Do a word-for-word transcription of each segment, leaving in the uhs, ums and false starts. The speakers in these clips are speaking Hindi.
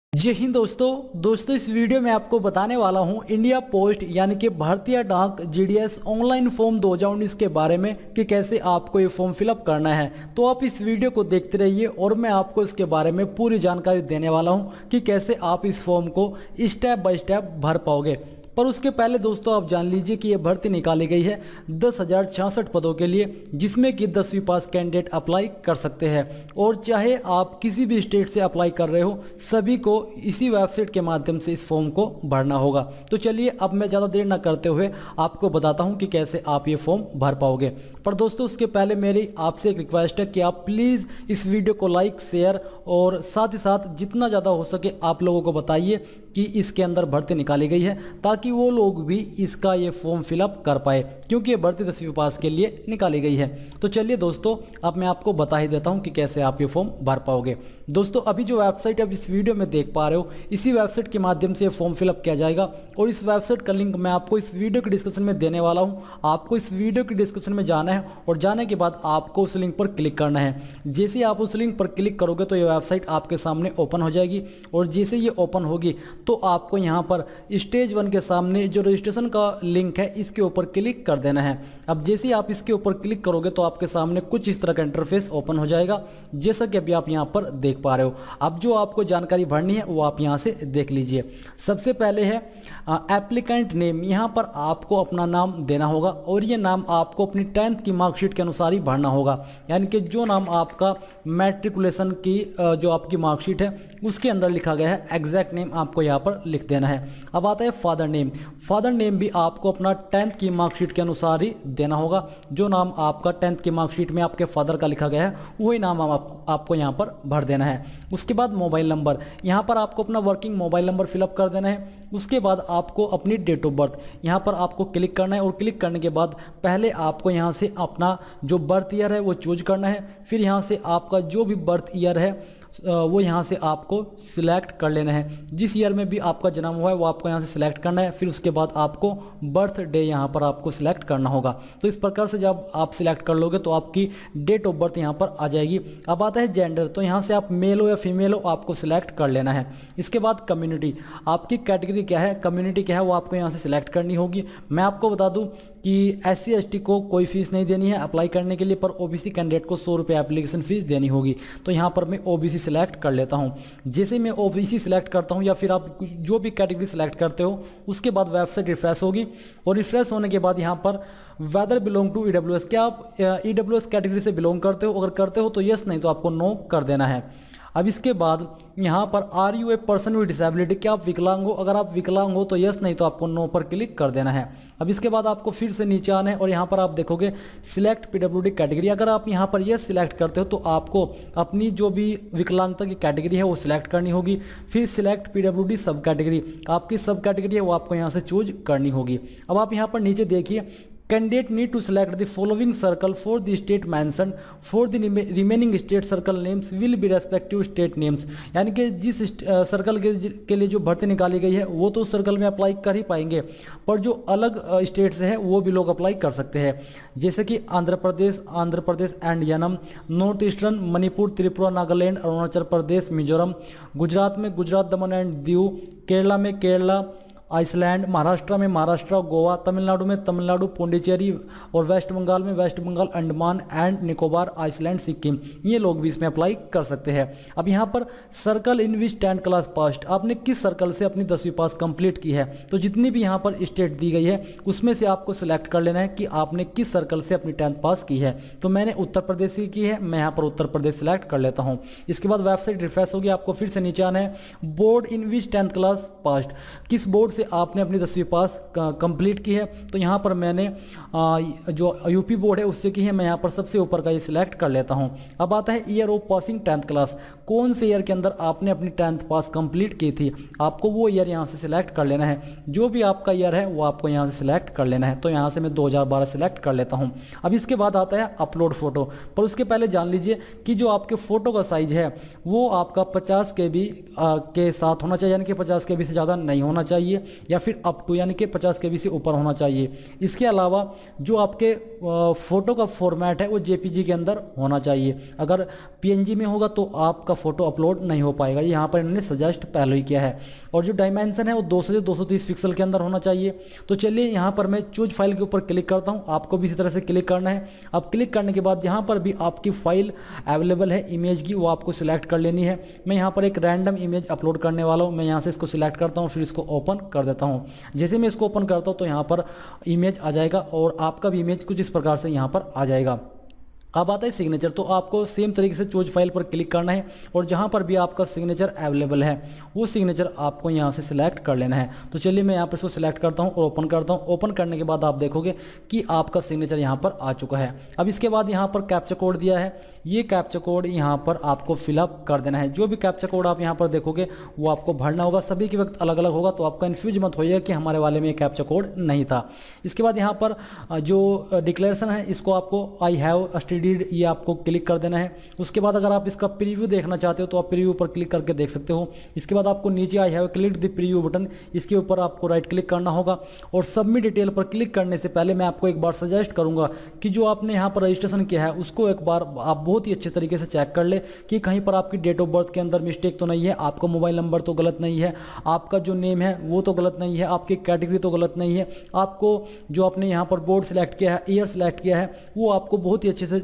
जय हिंद दोस्तों दोस्तों इस वीडियो में आपको बताने वाला हूं इंडिया पोस्ट यानी कि भारतीय डाक जीडीएस ऑनलाइन फॉर्म दो हज़ार उन्नीस के बारे में कि कैसे आपको ये फॉर्म फिलअप करना है। तो आप इस वीडियो को देखते रहिए और मैं आपको इसके बारे में पूरी जानकारी देने वाला हूं कि कैसे आप इस फॉर्म को स्टेप बाय स्टेप भर पाओगे। पर उसके पहले दोस्तों आप जान लीजिए कि यह भर्ती निकाली गई है दस हज़ार छियासठ पदों के लिए, जिसमें कि दसवीं पास कैंडिडेट अप्लाई कर सकते हैं। और चाहे आप किसी भी स्टेट से अप्लाई कर रहे हो, सभी को इसी वेबसाइट के माध्यम से इस फॉर्म को भरना होगा। तो चलिए अब मैं ज़्यादा देर ना करते हुए आपको बताता हूँ कि कैसे आप ये फॉर्म भर पाओगे। पर दोस्तों उसके पहले मेरी आपसे एक रिक्वेस्ट है कि आप प्लीज़ इस वीडियो को लाइक शेयर और साथ ही साथ जितना ज़्यादा हो सके आप लोगों को बताइए कि इसके अंदर भर्ती निकाली गई है, ताकि वो लोग भी इसका ये फॉर्म फिलअप कर पाए, क्योंकि ये भर्ती दसवीं पास के लिए निकाली गई है। तो चलिए दोस्तों अब मैं आपको बता ही देता हूं कि कैसे आप ये फॉर्म भर पाओगे। दोस्तों अभी जो वेबसाइट आप इस वीडियो में देख पा रहे हो, इसी वेबसाइट के माध्यम से ये फॉर्म फिलअप किया जाएगा और इस वेबसाइट का लिंक मैं आपको इस वीडियो के डिस्क्रिप्शन में देने वाला हूँ। आपको इस वीडियो के डिस्क्रिप्शन में जाना है और जाने के बाद आपको उस लिंक पर क्लिक करना है। जैसे ही आप उस लिंक पर क्लिक करोगे तो ये वेबसाइट आपके सामने ओपन हो जाएगी और जैसे ये ओपन होगी तो आपको यहाँ पर स्टेज वन के सामने जो रजिस्ट्रेशन का लिंक है इसके ऊपर क्लिक कर देना है। अब जैसे ही आप इसके ऊपर क्लिक करोगे तो आपके सामने कुछ इस तरह का इंटरफेस ओपन हो जाएगा, जैसा कि अभी आप यहाँ पर देख पा रहे हो। अब जो आपको जानकारी भरनी है वो आप यहाँ से देख लीजिए। सबसे पहले है एप्लीकेंट नेम। यहाँ पर आपको अपना नाम देना होगा और ये नाम आपको अपनी टेंथ की मार्कशीट के अनुसार ही भरना होगा, यानी कि जो नाम आपका मैट्रिकुलेशन की जो आपकी मार्कशीट है उसके अंदर लिखा गया है, एग्जैक्ट नेम आपको यहाँ पर लिख देना है। अब आता है फादर नेम। फादर नेम भी आपको अपना टेंथ की मार्कशीट के अनुसार ही देना होगा। जो नाम आपका टेंथ की मार्कशीट में आपके फादर का लिखा गया है वही नाम आप, आपको यहाँ पर भर देना है। उसके बाद मोबाइल नंबर, यहाँ पर आपको अपना वर्किंग मोबाइल नंबर फिलअप कर देना है। उसके बाद आपको अपनी डेट ऑफ बर्थ यहाँ पर आपको क्लिक करना है और क्लिक करने के बाद पहले आपको यहाँ से अपना जो बर्थ ईयर है वो चूज करना है। फिर यहाँ से आपका जो भी बर्थ ईयर है वो यहाँ से आपको सिलेक्ट कर लेना है। जिस ईयर में भी आपका जन्म हुआ है वो आपको यहाँ से सिलेक्ट करना है। फिर उसके बाद आपको बर्थ डे यहाँ पर आपको सिलेक्ट करना होगा। तो इस प्रकार से जब आप सिलेक्ट कर लोगे तो आपकी डेट ऑफ बर्थ यहाँ पर आ जाएगी। अब आता है जेंडर, तो यहाँ से आप मेल हो या फीमेल हो आपको सिलेक्ट कर लेना है। इसके बाद कम्युनिटी, आपकी कैटेगरी क्या है, कम्युनिटी क्या है वो आपको यहाँ से सिलेक्ट करनी होगी। मैं आपको बता दूँ कि एस सी एस टी को कोई फीस नहीं देनी है अप्लाई करने के लिए, पर ओ बी सी कैंडिडेट को सौ रुपये एप्लीकेशन फीस देनी होगी। तो यहाँ पर मैं ओ बी सी सिलेक्ट कर लेता हूँ। जैसे मैं ओ बी सी सिलेक्ट करता हूँ या फिर आप जो भी कैटेगरी सिलेक्ट करते हो उसके बाद वेबसाइट रिफ्रेश होगी और रिफ्रेश होने के बाद यहाँ पर whether belong to E W S, क्या आप ई डब्ल्यू एस कैटेगरी से बिलोंग करते हो, अगर करते हो तो यस, नहीं तो आपको नो कर देना है। अब इसके बाद यहाँ पर are you a person with disability, क्या आप विकलांग हो, अगर आप विकलांग हो तो यस, नहीं तो आपको नो पर क्लिक कर देना है। अब इसके बाद आपको फिर से नीचे आना है और यहाँ पर आप देखोगे सिलेक्ट पीडब्ल्यूडी कैटेगरी। अगर आप यहाँ पर यस सिलेक्ट करते हो तो आपको अपनी जो भी विकलांगता की कैटेगरी है वो सिलेक्ट करनी होगी। फिर सिलेक्ट पीडब्ल्यूडी सब कैटेगरी, आपकी सब कैटेगरी है वो आपको यहाँ से चूज करनी होगी। अब आप यहाँ पर नीचे देखिए, candidate need to select the following circle for the state mention for the remaining state circle names will be respective state names, यानी कि जिस सर्कल के, के लिए जो भर्ती निकाली गई है वो तो उस सर्कल में अप्लाई कर ही पाएंगे, पर जो अलग स्टेट्स हैं वो भी लोग अप्लाई कर सकते हैं। जैसे कि Andhra Pradesh Andhra Pradesh and Yanam, north eastern Manipur, Tripura, Nagaland, Arunachal Pradesh, Mizoram, Gujarat में गुजरात, दमन एंड दीव, केरला में केरला, आइसलैंड, महाराष्ट्र में महाराष्ट्र, गोवा, तमिलनाडु में तमिलनाडु, पुडुचेरी और वेस्ट बंगाल में West Bengal, Andaman and Nicobar, island, Sikkim, ये लोग भी इसमें अप्लाई कर सकते हैं। अब यहाँ पर circle in which tenth class passed, आपने किस सर्कल से अपनी दसवीं पास कंप्लीट की है, तो जितनी भी यहाँ पर स्टेट दी गई है उसमें से आपको सिलेक्ट कर लेना है कि आपने किस सर्कल से अपनी टेंथ पास की है। तो मैंने उत्तर प्रदेश की की है, मैं यहाँ पर उत्तर प्रदेश सिलेक्ट कर लेता हूँ। इसके बाद वेबसाइट रिफ्रेश होगी, आपको फिर से नीचे आना है। Board in which tenth class passed, किस बोर्ड से आपने अपनी दसवीं पास कंप्लीट की है, तो यहाँ पर मैंने आ, जो यूपी बोर्ड है उससे की है, मैं यहाँ पर सबसे ऊपर का ये सिलेक्ट कर लेता हूँ। अब आता है year of passing tenth class, कौन से ईयर के अंदर आपने अपनी टेंथ पास कंप्लीट की थी, आपको वो ईयर यहाँ से सिलेक्ट कर लेना है। जो भी आपका ईयर है वो आपको यहाँ से सिलेक्ट कर लेना है। तो यहाँ से मैं दो हज़ार बारह सिलेक्ट कर लेता हूँ। अब इसके बाद आता है अपलोड फोटो, पर उसके पहले जान लीजिए कि जो आपके फोटो का साइज है वो आपका पचास के बी के साथ होना चाहिए, यानी कि पचास के बी से ज़्यादा नहीं होना चाहिए। या फिर अप टू यानी कि पचास के बी से ऊपर होना चाहिए। इसके अलावा जो आपके फ़ोटो का फॉर्मेट है वो जेपीजी के अंदर होना चाहिए। अगर पीएनजी में होगा तो आपका फ़ोटो अपलोड नहीं हो पाएगा, ये यहाँ पर इन्होंने सजेस्ट पहले ही किया है। और जो डायमेंशन है वो दो सौ से दो सौ तीस पिक्सल के अंदर होना चाहिए। तो चलिए यहाँ पर मैं चूज फाइल के ऊपर क्लिक करता हूँ, आपको भी इसी तरह से क्लिक करना है। अब क्लिक करने के बाद यहाँ पर भी आपकी फाइल अवेलेबल है इमेज की, वो आपको सिलेक्ट कर लेनी है। मैं यहाँ पर एक रैंडम इमेज अपलोड करने वाला हूँ, मैं यहाँ से इसको सिलेक्ट करता हूँ, फिर इसको ओपन कर देता हूँ। जैसे मैं इसको ओपन करता हूँ तो यहाँ पर इमेज आ जाएगा और आपका भी इमेज कुछ इस प्रकार से यहाँ पर आ जाएगा। अब आता है सिग्नेचर, तो आपको सेम तरीके से चूज फाइल पर क्लिक करना है और जहां पर भी आपका सिग्नेचर अवेलेबल है वो सिग्नेचर आपको यहां से सिलेक्ट कर लेना है। तो चलिए मैं यहां पर इसको सिलेक्ट करता हूं और ओपन करता हूं। ओपन करने के बाद आप देखोगे कि आपका सिग्नेचर यहां पर आ चुका है। अब इसके बाद यहां पर कैप्चा कोड दिया है, ये कैप्चा कोड यहां पर आपको फिलअप कर देना है। जो भी कैप्चा कोड आप यहां पर देखोगे वो आपको भरना होगा, सभी के वक्त अलग अलग होगा, तो आप कंफ्यूज मत होइए कि हमारे वाले में कैप्चा कोड नहीं था। इसके बाद यहाँ पर जो डिक्लेरेशन है इसको आपको आई हैव स्टडीड ये आपको क्लिक कर देना है। उसके बाद अगर आप इसका प्रीव्यू देखना चाहते हो तो आप प्रीव्यू पर क्लिक करके देख सकते हो। इसके बाद आपको नीचे I have click the preview button, इसके ऊपर आपको राइट क्लिक करना होगा। और सबमिट डिटेल पर क्लिक करने से पहले मैं आपको एक बार सजेस्ट करूंगा कि जो आपने यहाँ पर रजिस्ट्रेशन किया है उसको एक बार आप बहुत ही अच्छे तरीके से चेक कर ले कि कहीं पर आपकी डेट ऑफ बर्थ के अंदर मिस्टेक तो नहीं है, आपका मोबाइल नंबर तो गलत नहीं है, आपका जो नेम है वो तो गलत नहीं है, आपकी कैटेगरी तो गलत नहीं है, आपको जो आपने यहाँ पर बोर्ड सेलेक्ट किया है, ईयर सेलेक्ट किया है वो आपको बहुत ही अच्छे से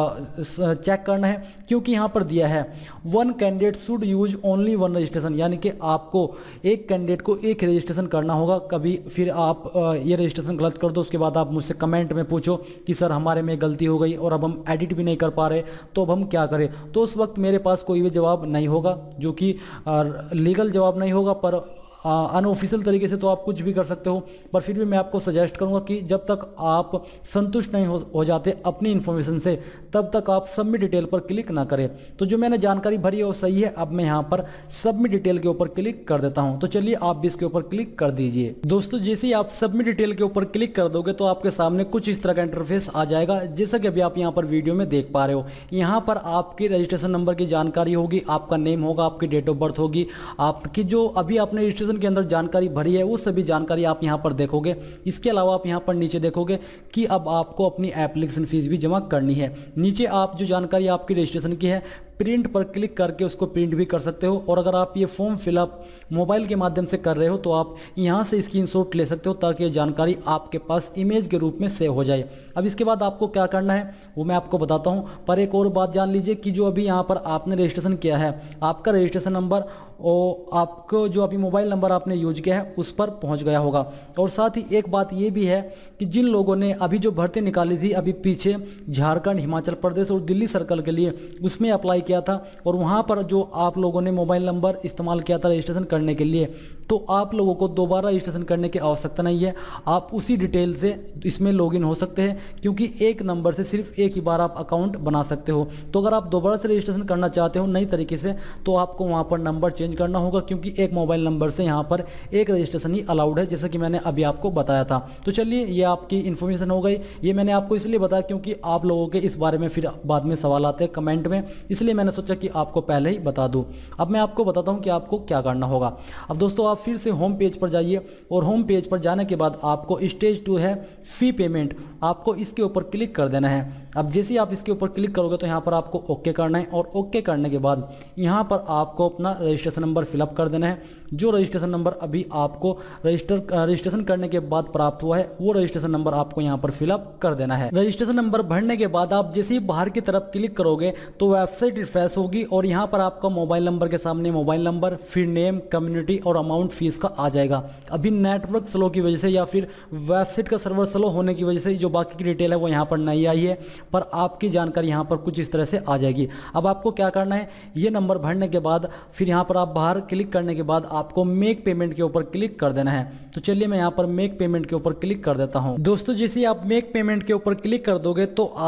चेक करना है। क्योंकि यहाँ पर दिया है one candidate should use only one registration, यानी कि आपको एक कैंडिडेट को एक रजिस्ट्रेशन करना होगा। कभी फिर आप ये रजिस्ट्रेशन गलत कर दो, उसके बाद आप मुझसे कमेंट में पूछो कि सर हमारे में गलती हो गई और अब हम एडिट भी नहीं कर पा रहे, तो अब हम क्या करें। तो उस वक्त मेरे पास कोई भी जवाब नहीं होगा, जो कि लीगल जवाब नहीं होगा, पर अनऑफिशियल तरीके से तो आप कुछ भी कर सकते हो। पर फिर भी मैं आपको सजेस्ट करूंगा कि जब तक आप संतुष्ट नहीं हो, हो जाते अपनी इन्फॉर्मेशन से, तब तक आप सबमिट डिटेल पर क्लिक ना करें। तो जो मैंने जानकारी भरी है वो सही है। अब मैं यहाँ पर सबमिट डिटेल के ऊपर क्लिक कर देता हूँ। तो चलिए आप भी इसके ऊपर क्लिक कर दीजिए। दोस्तों जैसे ही आप सबमिट डिटेल के ऊपर क्लिक कर दोगे तो आपके सामने कुछ इस तरह का इंटरफेस आ जाएगा, जैसा कि अभी आप यहाँ पर वीडियो में देख पा रहे हो। यहाँ पर आपकी रजिस्ट्रेशन नंबर की जानकारी होगी, आपका नेम होगा, आपकी डेट ऑफ बर्थ होगी, आपकी जो अभी आपने रजिस्ट्रेशन के अंदर जानकारी भरी है वो सभी जानकारी आप यहां पर देखोगे। इसके अलावा आप यहां पर नीचे देखोगे कि अब आपको अपनी एप्लीकेशन फीस भी जमा करनी है। नीचे आप जो जानकारी आपकी रजिस्ट्रेशन की है प्रिंट पर क्लिक करके उसको प्रिंट भी कर सकते हो। और अगर आप ये फॉर्म फिलअप मोबाइल के माध्यम से कर रहे हो तो आप यहाँ से स्क्रीनशॉट ले सकते हो, ताकि ये जानकारी आपके पास इमेज के रूप में सेव हो जाए। अब इसके बाद आपको क्या करना है वो मैं आपको बताता हूँ, पर एक और बात जान लीजिए कि जो अभी यहाँ पर आपने रजिस्ट्रेशन किया है, आपका रजिस्ट्रेशन नंबर और आपको जो अभी मोबाइल नंबर आपने यूज किया है उस पर पहुँच गया होगा। और साथ ही एक बात ये भी है कि जिन लोगों ने अभी जो भर्ती निकाली थी अभी पीछे झारखंड, हिमाचल प्रदेश और दिल्ली सर्कल के लिए, उसमें अप्लाई किया था और वहां पर जो आप लोगों ने मोबाइल नंबर इस्तेमाल किया था रजिस्ट्रेशन करने के लिए, तो आप लोगों को दोबारा रजिस्ट्रेशन करने की आवश्यकता नहीं है। आप उसी डिटेल से इसमें लॉगिन हो सकते हैं, क्योंकि एक नंबर से सिर्फ एक ही बार आप अकाउंट बना सकते हो। तो अगर आप दोबारा से रजिस्ट्रेशन करना चाहते हो नई तरीके से, तो आपको वहां पर नंबर चेंज करना होगा, क्योंकि एक मोबाइल नंबर से यहाँ पर एक रजिस्ट्रेशन ही अलाउड है, जैसा कि मैंने अभी आपको बताया था। तो चलिए ये आपकी इन्फॉर्मेशन हो गई। ये मैंने आपको इसलिए बताया क्योंकि आप लोगों के इस बारे में फिर बाद में सवाल आते हैं कमेंट में, इसलिए मैंने सोचा कि आपको पहले ही बता दूं। अब मैं आपको बताता हूं कि आपको क्या करना होगा। अब दोस्तों आप फिर से होम पेज पर जाइए और होम पेज पर जाने के बाद आपको स्टेज टू है फी पेमेंट, आपको इसके ऊपर क्लिक कर देना है। अब जैसे ही आप इसके ऊपर क्लिक करोगे तो यहाँ पर आपको ओके करना है और ओके करने के बाद यहाँ पर आपको अपना रजिस्ट्रेशन नंबर फिलअप कर देना है। जो रजिस्ट्रेशन नंबर अभी आपको रजिस्टर रजिस्ट्रेशन करने के बाद प्राप्त हुआ है वो रजिस्ट्रेशन नंबर आपको यहाँ पर फिलअप कर देना है। रजिस्ट्रेशन नंबर भरने के बाद आप जैसे ही बाहर की तरफ क्लिक करोगे तो वेबसाइट रिफ्रेश होगी और यहाँ पर आपका मोबाइल नंबर के सामने मोबाइल नंबर, फिर नेम, कम्युनिटी और अमाउंट फीस का आ जाएगा। अभी नेटवर्क स्लो की वजह से या फिर वेबसाइट का सर्वर स्लो होने की वजह से जो बाकी की डिटेल है वो यहाँ पर नहीं आई है, पर आपकी जानकारी यहाँ पर कुछ इस तरह से आ जाएगी। अब आपको क्या करना है, ये नंबर भरने के बाद फिर यहाँ पर आप बाहर क्लिक करने के बाद आपको मेक पेमेंट के ऊपर क्लिक कर देना है। तो चलिए मैं यहाँ पर मेक पेमेंट के ऊपर क्लिक कर देता हूँ। दोस्तों जैसे आप मेक पेमेंट के ऊपर क्लिक कर दोगे तो आप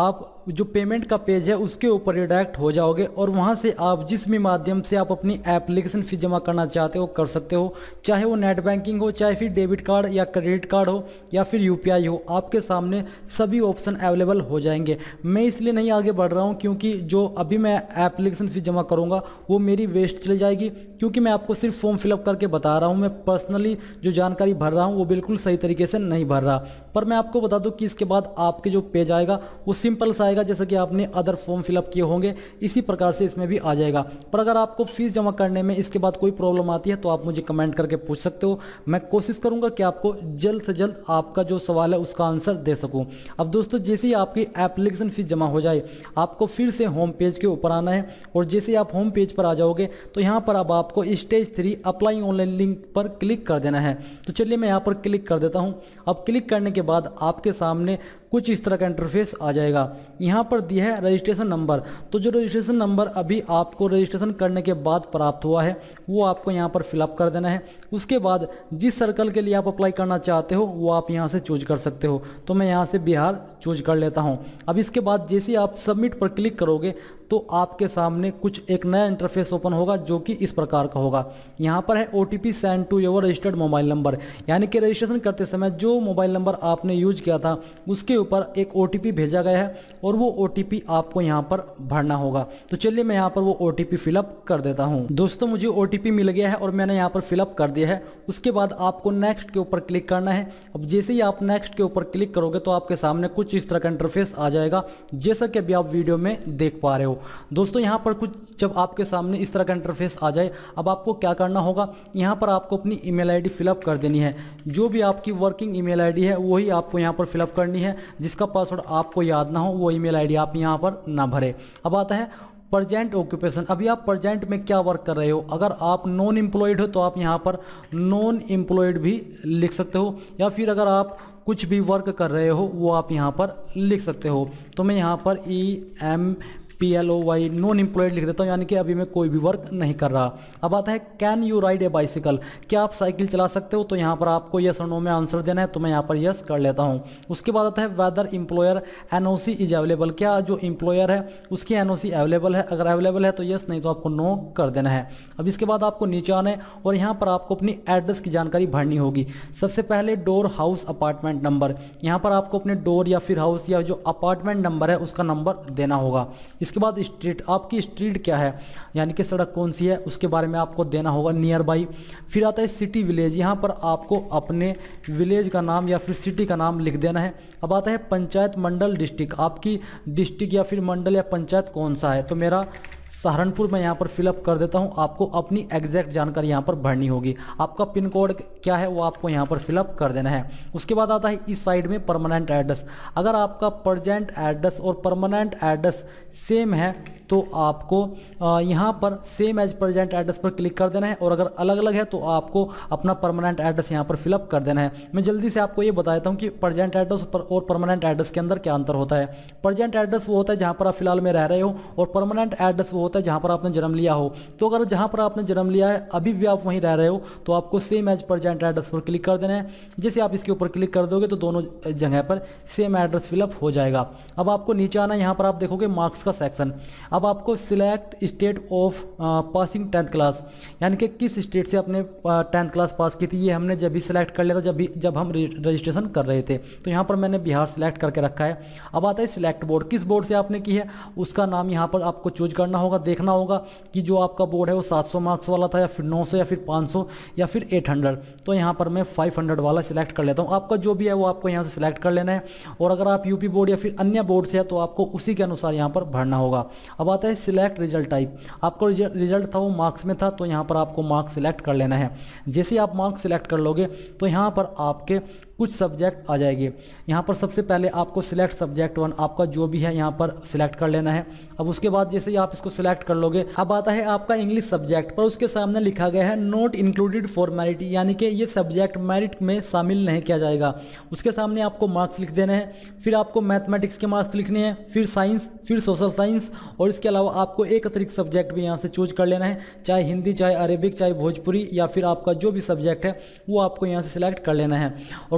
जो पेमेंट का पेज है उसके ऊपर रिडायरेक्ट हो जाओगे और वहां से आप जिस भी माध्यम से आप अपनी एप्लीकेशन फीस जमा करना चाहते हो कर सकते हो, चाहे वो नेट बैंकिंग हो, चाहे फिर डेबिट कार्ड या क्रेडिट कार्ड हो या फिर यूपीआई हो, आपके सामने सभी ऑप्शन अवेलेबल हो जाएंगे। मैं इसलिए नहीं आगे बढ़ रहा हूँ क्योंकि जो अभी मैं एप्लीकेशन फीस जमा करूँगा वो मेरी वेस्ट चली जाएगी, क्योंकि मैं आपको सिर्फ फॉर्म फिलअप करके बता रहा हूँ। मैं पर्सनली जो जानकारी भर रहा हूँ वो बिल्कुल सही तरीके से नहीं भर रहा। पर मैं आपको बता दूं कि इसके बाद आपके जो पेज आएगा वो सिंपल सा आएगा, जैसे कि आपने अदर फॉर्म फिलअप किए होंगे इसी प्रकार से इसमें भी आ जाएगा। पर अगर आपको फीस जमा करने में इसके बाद कोई प्रॉब्लम आती है तो आप मुझे कमेंट करके पूछ सकते हो। मैं कोशिश करूंगा कि आपको जल्द से जल्द आपका जो सवाल है उसका आंसर दे सकूं। अब दोस्तों जैसे ही आपकी एप्लीकेशन फीस जमा हो जाए आपको फिर से होम पेज के ऊपर आना है और जैसे ही आप होम पेज पर आ जाओगे तो यहाँ पर अब आपको stage three apply online link पर क्लिक कर देना है। तो चलिए मैं यहाँ पर क्लिक कर देता हूँ। अब क्लिक करने के बाद आपके सामने कुछ इस तरह का इंटरफेस आ जाएगा। यहाँ पर दिया है रजिस्ट्रेशन नंबर, तो जो रजिस्ट्रेशन नंबर अभी आपको रजिस्ट्रेशन करने के बाद प्राप्त हुआ है वो आपको यहाँ पर फिलअप कर देना है। उसके बाद जिस सर्कल के लिए आप अप्लाई करना चाहते हो वो आप यहाँ से चूज कर सकते हो। तो मैं यहाँ से बिहार चूज कर लेता हूँ। अब इसके बाद जैसे आप सबमिट पर क्लिक करोगे तो आपके सामने कुछ एक नया इंटरफेस ओपन होगा जो कि इस प्रकार का होगा। यहाँ पर है O T P send to your registered mobile number, यानी कि रजिस्ट्रेशन करते समय जो मोबाइल नंबर आपने यूज किया था उसके ऊपर एक ओ टी पी भेजा गया है और वो ओ टी पी आपको यहाँ पर भरना होगा। तो चलिए मैं यहाँ पर वो ओ टी पी फिलअप कर देता हूँ। दोस्तों मुझे ओ टी पी मिल गया है और मैंने यहाँ पर फिलअप कर दिया है। उसके बाद आपको नेक्स्ट के ऊपर क्लिक करना है। अब जैसे ही आप नेक्स्ट के ऊपर क्लिक करोगे तो आपके सामने कुछ इस तरह का इंटरफेस आ जाएगा, जैसा कि अभी आप वीडियो में देख पा रहे हो। दोस्तों यहाँ पर कुछ जब आपके सामने इस तरह का इंटरफेस आ जाए, अब आपको क्या करना होगा, यहाँ पर आपको अपनी ईमेल आईडी फिलअप कर देनी है। जो भी आपकी वर्किंग ईमेल आईडी है वही आपको यहाँ पर फिलअप करनी है। जिसका पासवर्ड आपको याद ना हो वो ईमेल आईडी आप यहाँ पर ना भरें। अब आता है प्रजेंट ऑक्यूपेशन। अभी आप प्रजेंट में क्या वर्क कर रहे हो। अगर आप नॉन एम्प्लॉयड हो तो आप यहाँ पर नॉन एम्प्लॉयड भी लिख सकते हो, या फिर अगर आप कुछ भी वर्क कर रहे हो वो आप यहाँ पर लिख सकते हो। तो मैं यहाँ पर E M P L O Y non employed लिख देता हूँ, यानी कि अभी मैं कोई भी वर्क नहीं कर रहा। अब आता है can you ride a bicycle, क्या आप साइकिल चला सकते हो। तो यहाँ पर आपको यस और नो में आंसर देना है, तो मैं यहाँ पर यस कर लेता हूँ। उसके बाद आता है whether employer N O C is available, क्या जो एम्प्लॉयर है उसकी एन ओ सी अवेलेबल है। अगर अवेलेबल है तो यस, नहीं तो आपको नो कर देना है। अब इसके बाद आपको नीचे आना है और यहाँ पर आपको अपनी एड्रेस की जानकारी भरनी होगी। सबसे पहले डोर, हाउस, अपार्टमेंट नंबर, यहाँ पर आपको अपने डोर या फिर हाउस या जो अपार्टमेंट नंबर है उसका नंबर देना होगा। इसके बाद स्ट्रीट, आपकी स्ट्रीट क्या है, यानी कि सड़क कौन सी है उसके बारे में आपको देना होगा, नियर बाई। फिर आता है सिटी विलेज, यहाँ पर आपको अपने विलेज का नाम या फिर सिटी का नाम लिख देना है। अब आता है पंचायत, मंडल, डिस्ट्रिक्ट, आपकी डिस्ट्रिक्ट या फिर मंडल या पंचायत कौन सा है। तो मेरा सहारनपुर मैं यहाँ पर फिलअप कर देता हूँ। आपको अपनी एग्जैक्ट जानकारी यहाँ पर भरनी होगी। आपका पिन कोड क्या है वो आपको यहाँ पर फिलअप कर देना है। उसके बाद आता है इस साइड में परमानेंट एड्रेस। अगर आपका प्रेजेंट एड्रेस और परमानेंट एड्रेस सेम है तो आपको यहाँ पर सेम एज प्रेजेंट एड्रेस पर क्लिक कर देना है, और अगर अलग अलग है तो आपको अपना परमानेंट एड्रेस यहाँ पर फिलअप कर देना है। मैं जल्दी से आपको ये बता देता हूँ कि प्रेजेंट एड्रेस और परमानेंट एड्रेस के अंदर क्या अंतर होता है। प्रेजेंट एड्रेस वो होता है जहाँ पर आप फिलहाल में रह रहे हो, और परमानेंट एड्रेस वो होता है जहाँ पर आपने जन्म लिया हो। तो अगर जहाँ पर आपने जन्म लिया है अभी भी आप वहीं रह रहे हो तो आपको सेम एज प्रेजेंट एड्रेस पर क्लिक कर देना है। जैसे आप इसके ऊपर क्लिक कर दोगे तो दोनों जगह पर सेम एड्रेस फिलअप हो जाएगा। अब आपको नीचे आना, यहाँ पर आप देखोगे मार्क्स का सेक्शन। अब आपको select state of passing tenth class, यानी कि किस स्टेट से अपने टेंथ क्लास पास की थी, ये हमने जब भी सिलेक्ट कर लिया था जब भी जब हम रजिस्ट्रेशन कर रहे थे। तो यहाँ पर मैंने बिहार सिलेक्ट करके रखा है। अब आता है सिलेक्ट बोर्ड, किस बोर्ड से आपने की है उसका नाम यहाँ पर आपको चूज करना होगा। देखना होगा कि जो आपका बोर्ड है वो सात सौ मार्क्स वाला था या फिर नौ सौ या फिर पाँच सौ या फिर आठ सौ। तो यहाँ पर मैं पाँच सौ वाला सिलेक्ट कर लेता हूँ। आपका जो भी है वो आपको यहाँ से सिलेक्ट कर लेना है, और अगर आप यूपी बोर्ड या फिर अन्य बोर्ड से है तो आपको उसी के अनुसार यहाँ पर भरना होगा। अब आता है सिलेक्ट रिजल्ट टाइप, आपको रिजल्ट था वो मार्क्स में था तो यहाँ पर आपको मार्क्स सिलेक्ट कर लेना है। जैसे ही आप मार्क्स सिलेक्ट कर लोगे तो यहाँ पर आपके कुछ सब्जेक्ट आ जाएंगे। यहाँ पर सबसे पहले आपको सिलेक्ट सब्जेक्ट वन, आपका जो भी है यहाँ पर सिलेक्ट कर लेना है। अब उसके बाद जैसे ही आप इसको सिलेक्ट कर लोगे, अब आता है आपका इंग्लिश सब्जेक्ट, पर उसके सामने लिखा गया है नॉट इंक्लूडेड फॉर मेरिट, यानी कि ये सब्जेक्ट मेरिट में शामिल नहीं किया जाएगा। उसके सामने आपको मार्क्स लिख देने हैं। फिर आपको मैथमेटिक्स के मार्क्स लिखने हैं, फिर साइंस, फिर सोशल साइंस, और इसके अलावा आपको एक अतिरिक्त सब्जेक्ट भी यहाँ से चूज कर लेना है, चाहे हिंदी, चाहे अरेबिक, चाहे भोजपुरी, या फिर आपका जो भी सब्जेक्ट है वो आपको यहाँ से सिलेक्ट कर लेना है। और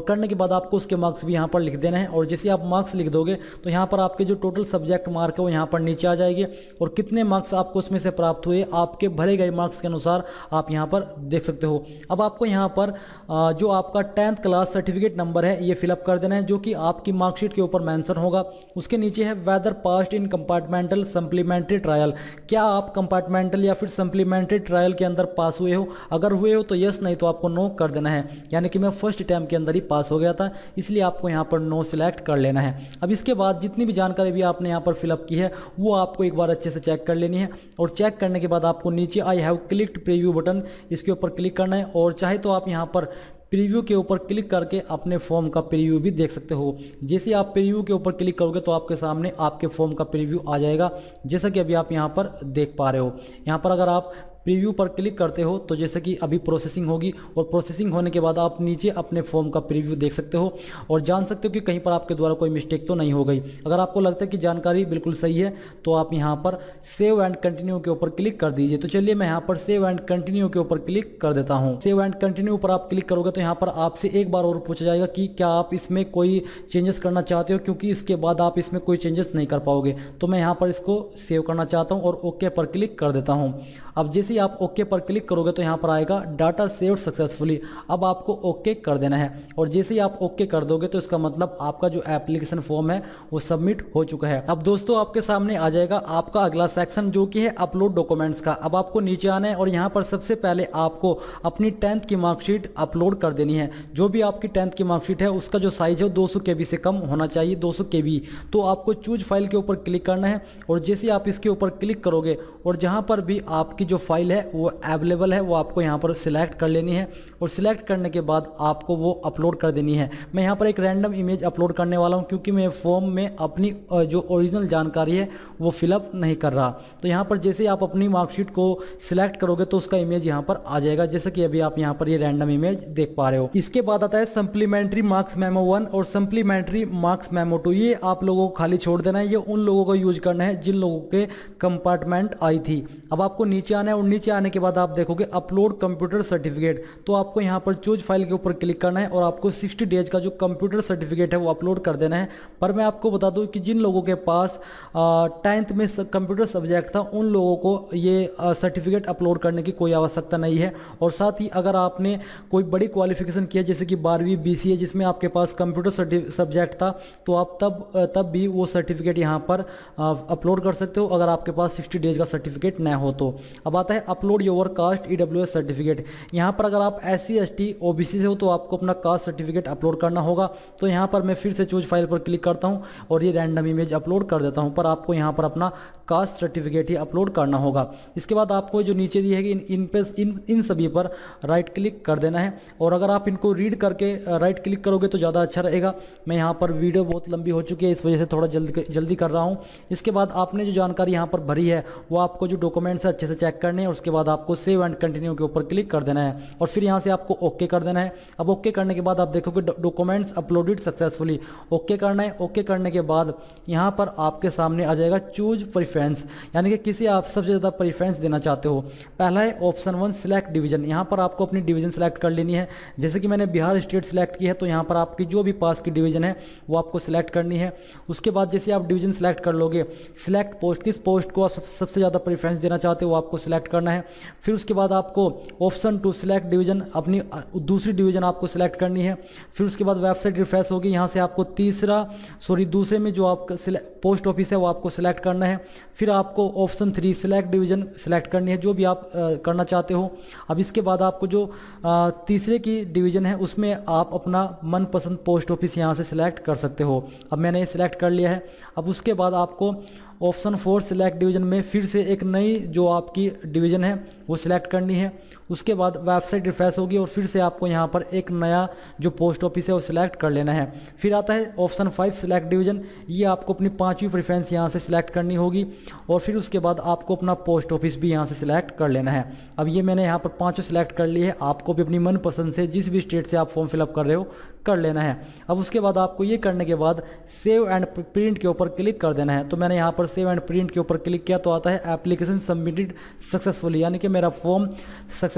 करने के बाद आपको उसके मार्क्स भी यहाँ पर लिख देना है। और जैसे आप मार्क्स लिख दोगे तो यहाँ पर आपके जो टोटल सब्जेक्ट मार्क है वो यहाँ पर नीचे आ जाएगी और कितने मार्क्स आपको उसमें से प्राप्त हुए आपके भरे गए मार्क्स के अनुसार आप यहाँ पर देख सकते हो। अब आपको यहाँ पर जो आपका टेंथ क्लास सर्टिफिकेट नंबर है ये फिलअप कर देना है, जो कि आपकी मार्कशीट के ऊपर मेंशन होगा। उसके नीचे है whether passed in compartmental supplementary trial, क्या आप कंपार्टमेंटल या फिर सप्लीमेंट्री ट्रायल के अंदर पास हुए हो, अगर हुए हो तो यस, नहीं तो आपको नो कर देना है। यानी कि मैं फर्स्ट अटैम्प्ट के अंदर ही पास हो गया था, इसलिए आपको यहाँ पर नो सिलेक्ट कर लेना है। अब इसके बाद जितनी भी जानकारी भी आपने यहाँ पर फिलअप की है वो आपको एक बार अच्छे से चेक कर लेनी है। और चेक करने के बाद आपको नीचे I have clicked preview button, इसके ऊपर क्लिक करना है। और चाहे तो आप यहाँ पर प्रीव्यू के ऊपर क्लिक करके अपने फॉर्म का प्रीव्यू भी देख सकते हो। जैसे आप प्रीव्यू के ऊपर क्लिक करोगे तो आपके सामने आपके फॉर्म का प्रीव्यू आ जाएगा, जैसा कि अभी आप यहाँ पर देख पा रहे हो। यहाँ पर अगर आप प्रीव्यू पर क्लिक करते हो तो जैसे कि अभी प्रोसेसिंग होगी और प्रोसेसिंग होने के बाद आप नीचे अपने फॉर्म का प्रीव्यू देख सकते हो और जान सकते हो कि कहीं पर आपके द्वारा कोई मिस्टेक तो नहीं हो गई। अगर आपको लगता है कि जानकारी बिल्कुल सही है तो आप यहाँ पर सेव एंड कंटिन्यू के ऊपर क्लिक कर दीजिए। तो चलिए मैं यहाँ पर सेव एंड कंटिन्यू के ऊपर क्लिक कर देता हूँ। सेव एंड कंटिन्यू पर आप क्लिक करोगे तो यहाँ पर आपसे एक बार और पूछा जाएगा कि क्या आप इसमें कोई चेंजेस करना चाहते हो, क्योंकि इसके बाद आप इसमें कोई चेंजेस नहीं कर पाओगे। तो मैं यहाँ पर इसको सेव करना चाहता हूँ और ओके पर क्लिक कर देता हूँ। अब जैसे ही आप ओके पर क्लिक करोगे तो यहाँ पर आएगा डाटा सेव्ड सक्सेसफुली। अब आपको ओके कर देना है और जैसे ही आप ओके कर दोगे तो इसका मतलब आपका जो एप्लीकेशन फॉर्म है वो सबमिट हो चुका है। अब दोस्तों आपके सामने आ जाएगा आपका अगला सेक्शन, जो कि है अपलोड डॉक्यूमेंट्स का। अब आपको नीचे आना है और यहाँ पर सबसे पहले आपको अपनी टेंथ की मार्कशीट अपलोड कर देनी है। जो भी आपकी टेंथ की मार्कशीट है उसका जो साइज है वो दो सौ के बी से कम होना चाहिए, दो सौ के बी। तो आपको चूज फाइल के ऊपर क्लिक करना है और जैसे ही आप इसके ऊपर क्लिक करोगे और जहाँ पर भी आपकी जो फाइल है वो अवेलेबल है वो आपको यहाँ पर सिलेक्ट कर लेनी है और सिलेक्ट करने के बाद आपको वो अपलोड कर देनी है। मैं यहाँ पर एक रैंडम इमेज अपलोड करने वाला हूँ, क्योंकि मैं फॉर्म में अपनी जो ओरिजिनल जानकारी है वो फिलअप नहीं कर रहा। तो यहाँ पर जैसे आप अपनी मार्कशीट को सिलेक्ट करोगे तो उसका इमेज यहाँ पर आ जाएगा, जैसे कि अभी आप यहाँ पर ये रैंडम इमेज देख पा रहे हो। इसके बाद आता है सप्लीमेंट्री मार्क्स मेमो वन और सप्लीमेंट्री मार्क्स मेमो टू। ये आप लोगों को खाली छोड़ देना है, ये उन लोगों को यूज करना है जिन लोगों के कंपार्टमेंट आई थी। अब आपको नीचे आना है और नीचे आने के बाद आप देखोगे अपलोड कंप्यूटर सर्टिफिकेट। तो आपको यहाँ पर चूज फाइल के ऊपर क्लिक करना है और आपको साठ डेज का जो कंप्यूटर सर्टिफिकेट है वो अपलोड कर देना है। पर मैं आपको बता दूं कि जिन लोगों के पास टेंथ में कंप्यूटर सब्जेक्ट था उन लोगों को ये सर्टिफिकेट अपलोड करने की कोई आवश्यकता नहीं है। और साथ ही अगर आपने कोई बड़ी क्वालिफिकेशन किया जैसे कि बारहवीं बी सी ए जिसमें आपके पास कंप्यूटर सब्जेक्ट था तो आप तब तब भी वो सर्टिफिकेट यहाँ पर अपलोड कर सकते हो, अगर आपके पास साठ डेज का सर्टिफिकेट न हो तो। अब आता है upload your caste E W S certificate. यहाँ पर अगर आप S C S T O B C से हो तो आपको अपना कास्ट सर्टिफिकेट अपलोड करना होगा। तो यहाँ पर मैं फिर से चूज फाइल पर क्लिक करता हूँ और ये रैंडम इमेज अपलोड कर देता हूँ, पर आपको यहाँ पर अपना कास्ट सर्टिफिकेट ही अपलोड करना होगा। इसके बाद आपको जो नीचे दी है कि इन इन पे इन इन सभी पर राइट क्लिक कर देना है और अगर आप इनको रीड करके राइट क्लिक करोगे तो ज़्यादा अच्छा रहेगा। मैं यहाँ पर वीडियो बहुत लंबी हो चुकी है इस वजह से थोड़ा जल्दी जल्दी कर रहा हूँ। इसके बाद आपने जो जानकारी यहाँ पर भरी है वो आपको जो डॉक्यूमेंट्स है अच्छे से चेक करने हैं। उसके बाद आपको सेव एंड कंटिन्यू के ऊपर क्लिक कर देना है और फिर यहाँ से आपको ओके कर देना है। अब ओके करने के बाद आप देखोगे डॉक्यूमेंट्स अपलोडेड सक्सेसफुली, ओके करना है। ओके करने के बाद यहाँ पर आपके सामने आ जाएगा चूज प्रेफरेंस, यानी कि किसी आप सबसे ज़्यादा प्रेफरेंस देना चाहते हो। पहला है ऑप्शन वन सिलेक्ट डिवीजन। यहाँ पर आपको अपनी डिवीजन सेलेक्ट कर लेनी है। जैसे कि मैंने बिहार स्टेट सेलेक्ट की है तो यहाँ पर आपकी जो भी पास की डिवीजन है वो आपको सिलेक्ट करनी है। उसके बाद जैसे आप डिवीजन सेलेक्ट कर लोगे, सिलेक्ट पोस्ट, किस पोस्ट को आप सबसे ज़्यादा प्रेफरेंस देना चाहते हो वो आपको सिलेक्ट करना है। फिर उसके बाद आपको ऑप्शन टू सिलेक्ट डिवीजन, अपनी दूसरी डिवीजन आपको सिलेक्ट करनी है। फिर उसके बाद वेबसाइट रिफ्रेश होगी, यहाँ से आपको तीसरा सॉरी दूसरे में जो आपका पोस्ट ऑफिस है वो आपको सिलेक्ट करना है। फिर आपको option three select division select करनी है, जो भी आप आ, करना चाहते हो। अब इसके बाद आपको जो आ, तीसरे की डिवीजन है उसमें आप अपना मनपसंद पोस्ट ऑफिस यहाँ से सिलेक्ट कर सकते हो। अब मैंने ये सिलेक्ट कर लिया है। अब उसके बाद आपको ऑप्शन फोर सिलेक्ट डिवीजन में फिर से एक नई जो आपकी डिवीजन है वो सिलेक्ट करनी है। उसके बाद वेबसाइट रिफ्रेश होगी और फिर से आपको यहाँ पर एक नया जो पोस्ट ऑफिस है वो सिलेक्ट कर लेना है। फिर आता है ऑप्शन फाइव सिलेक्ट डिवीजन, ये आपको अपनी पांचवी प्रेफरेंस यहाँ से सिलेक्ट करनी होगी और फिर उसके बाद आपको अपना पोस्ट ऑफिस भी यहाँ से सिलेक्ट कर लेना है। अब ये मैंने यहाँ पर पाँचों सिलेक्ट कर लिए है, आपको भी अपनी मनपसंद से जिस भी स्टेट से आप फॉर्म फिलअप कर रहे हो कर लेना है। अब उसके बाद आपको ये करने के बाद सेव एंड प्रिंट के ऊपर क्लिक कर देना है। तो मैंने यहाँ पर सेव एंड प्रिंट के ऊपर क्लिक किया तो आता है एप्लीकेशन सबमिटेड सक्सेसफुली, यानी कि मेरा फॉर्म सक्सेस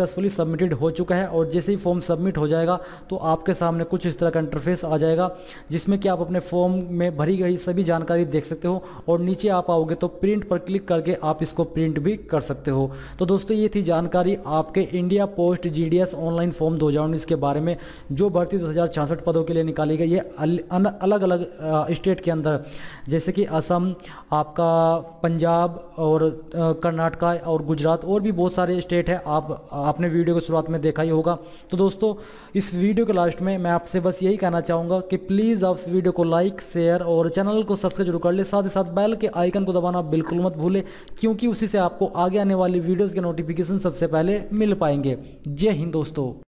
सक्सेसफुली सबमिटेड हो चुका है। और जैसे ही फॉर्म सबमिट हो जाएगा तो आपके सामने कुछ इस तरह का इंटरफेस आ जाएगा, जिसमें कि आप अपने फॉर्म में भरी गई सभी जानकारी देख सकते हो। और नीचे आप आओगे तो प्रिंट पर क्लिक करके आप इसको प्रिंट भी कर सकते हो। तो दोस्तों ये थी जानकारी आपके India post GDS online form दो हज़ार उन्नीस के बारे में, जो भर्ती दस हज़ार छियासठ पदों के लिए निकाली गई है अलग अलग स्टेट के अंदर, जैसे कि असम, आपका पंजाब और कर्नाटक और गुजरात, और भी बहुत सारे स्टेट है। आप आपने वीडियो की शुरुआत में देखा ही होगा। तो दोस्तों इस वीडियो के लास्ट में मैं आपसे बस यही कहना चाहूँगा कि प्लीज़ आप इस वीडियो को लाइक, शेयर और चैनल को सब्सक्राइब जरूर कर ले। साथ ही साथ बेल के आइकन को दबाना बिल्कुल मत भूले, क्योंकि उसी से आपको आगे आने वाली वीडियोज़ के नोटिफिकेशन सबसे पहले मिल पाएंगे। जय हिंद दोस्तों।